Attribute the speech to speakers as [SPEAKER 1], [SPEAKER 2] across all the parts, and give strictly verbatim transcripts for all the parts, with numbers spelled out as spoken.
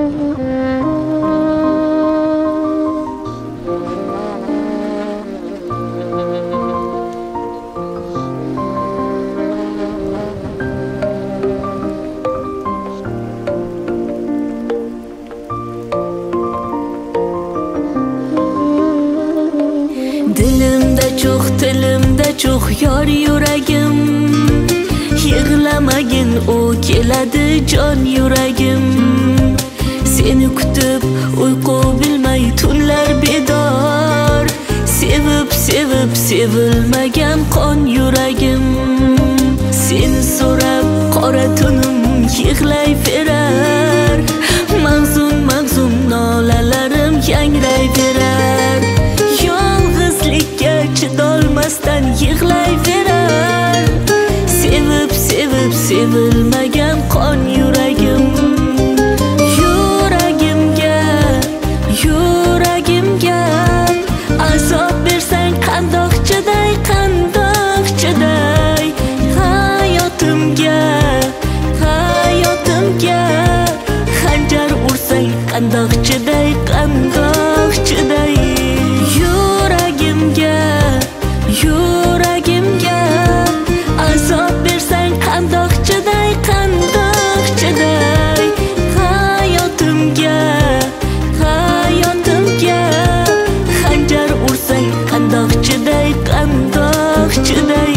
[SPEAKER 1] Dilimda çok, tilimda çok yor yuragim. Yig'lamagin, u keladi jon yuragim. Seni kutib uyqu bilmay tunlar bedor. Sevib, sevib, sevilmagan qon yuragim. Seni so'rab qora tunim yig'layverar. Mahzun, mahzun nolalarim yangrayverar. Yolg'izlikka chidolmasdan yig'layverar. Sevib, sevib, sevilmagan qon yuragim. Yuragimga, yuragimga azob bersang qandoq chiday, qandoq chiday. Hayotimga, hayotimga xanjar ursang qandoq chiday, qandoq chiday. Yuragimga, yuragimga azob bersang qandoq chiday, qandoq chiday. Hayotimga, hayotimga xanjar ursang qandoq chiday, qandoq chiday.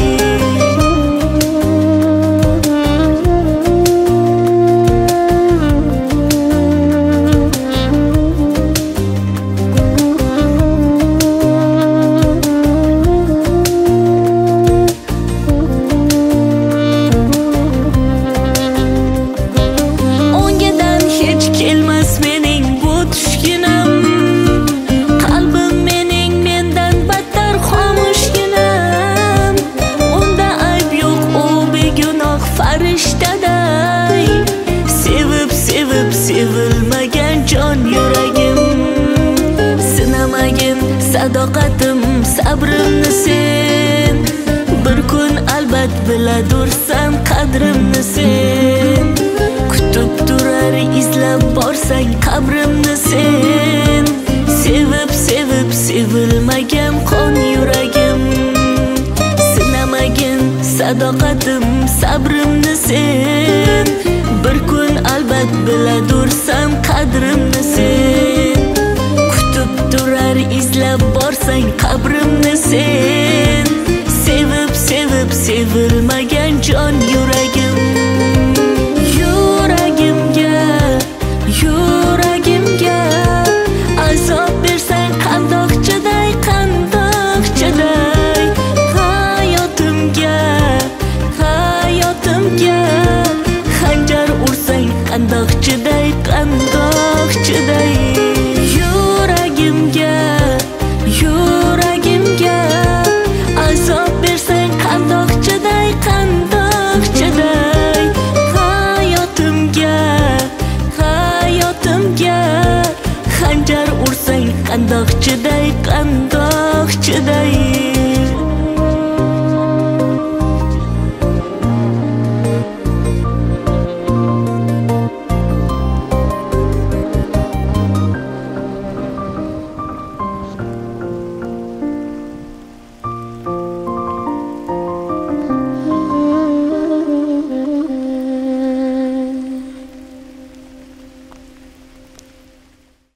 [SPEAKER 1] Sevib, sevib, sevilmagan jon yuragim. Sinamagin sadoqatim, sabrimni sen. Bir kun albat biladursan qadrimni sen. Kutib turar izlab borsang qabrimni sen. Sevib, sevib, sevilmagan qon yuragim. Sinamagin sadoqatim, sabrimni sen. Bir kun albat biladursam qadrimni sen. Kutib turar izlab borsang qabrimni sen. Sevib, sevib, sevilmagan jon yuragim. Yuragimga, yuragimga azob bersang qandoq chiday, qandoq chiday. Hayotimga, hayotimga xanjar ursang qandoq chiday.